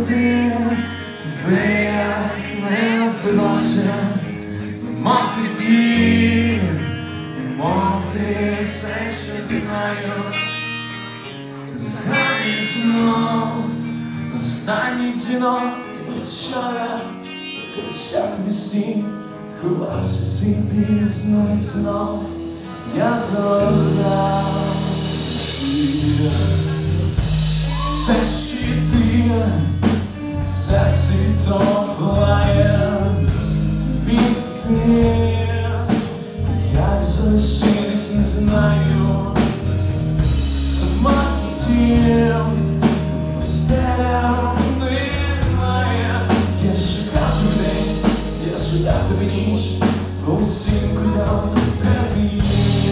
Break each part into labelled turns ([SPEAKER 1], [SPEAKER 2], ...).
[SPEAKER 1] забути тебе, як не вдалося, немов ти біль, немов ти все ще знаю. Згадую знов останній дзвінок вчора, кричав тобі стін, ховався свій біль знов і знов. Я додав все, що ти, серце відтоплає від ти, як залишитись не знаю. Сама хотів, ти постеляв немає. Я шукав тебе день, я шукав тебе ніч, по усім кутам, де ти є.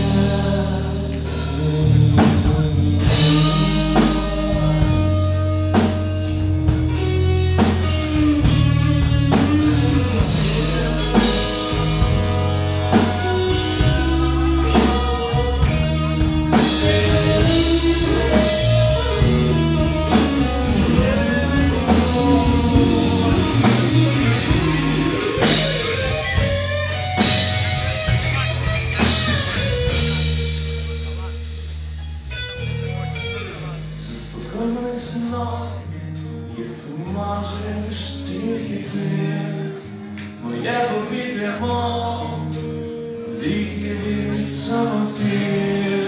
[SPEAKER 1] Заспокоєний снов, як ти можеш тільки ти. Моє повітря, мов ліки від самоти.